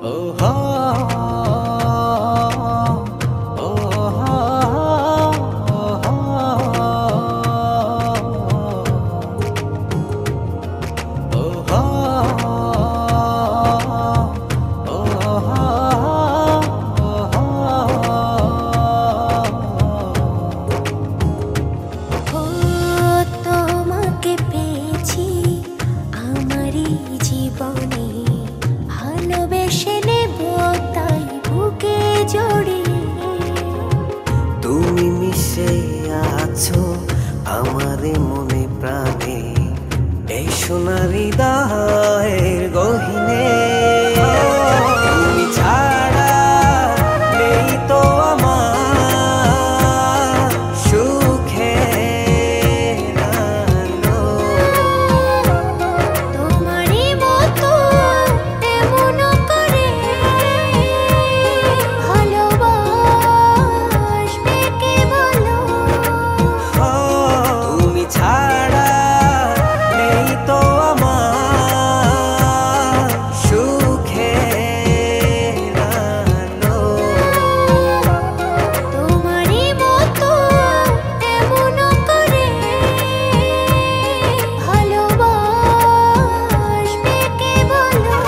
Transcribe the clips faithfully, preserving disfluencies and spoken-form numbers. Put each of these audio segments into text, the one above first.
তুমি মিশে আছো আমারে মনে প্রাণে, এই সোনার হৃদয়ের গহীনে। তুমি ছাড়া নেই তো আমার সুখের আলো। তোমারই মতো এমন করে ভালোবাসবে কে বলো? তুমি ছাড়া নেই তো আমার সুখের আলো। তোমারই মতো এমন করে ভালোবাসবে কে বলো?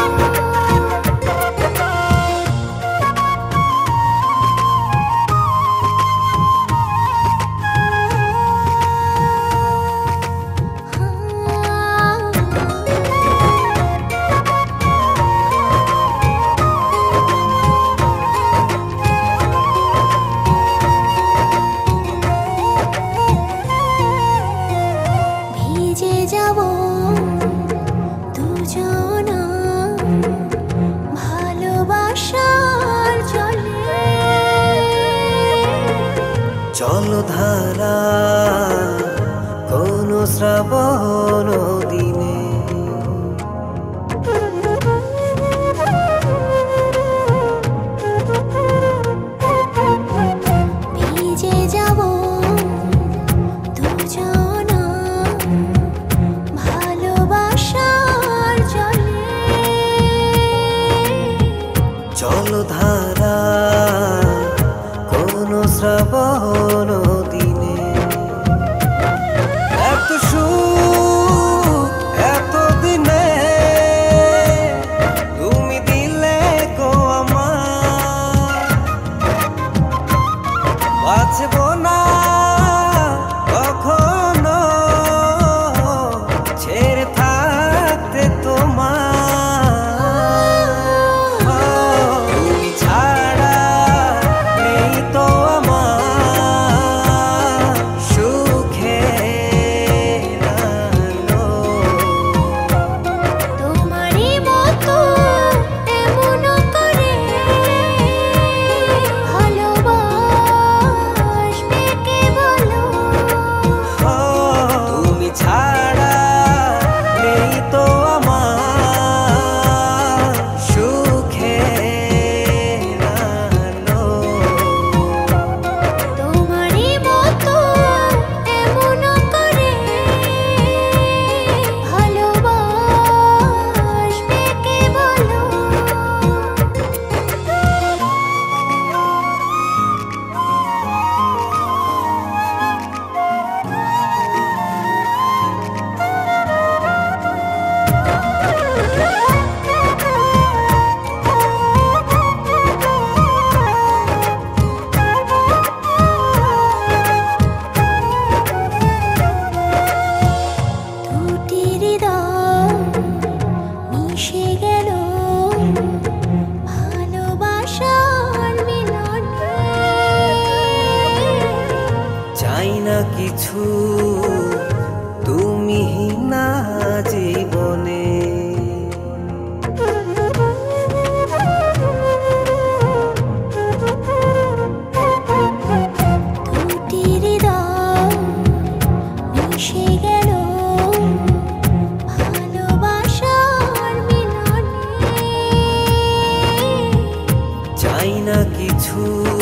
ভিজে যাব দুজনা ভালোবাসার জলে। জলধারা কোন শ্রাবণ দিনে, ভিজে যাব দুজনা ভালোবাসার জলে। জলধারা কোন শ্রাবণ দিনে। এত সুখ এত দিনে তুমি দিলে গো আমার, বাঁচব না কখনো ছেড়ে থাকতে তোমার। তুমি ছাড়া নেই তো আমার সুখের আলো। তোমারই মতো এমন করে ভালোবাসবে কে বলো? তুমি ছাড়া নেই তো আমার সুখের আলো। তোমারই মতো এমন করে ভালোবাসবে কে বলো? দুটি হৃদয় মিশে গেল ভালোবাসার মিলনে। চাই না কিছু তুমি না জীবনে। দুটি হৃদয় মিশে গেল ভালোবাসার মিলনে। চাই না কিছু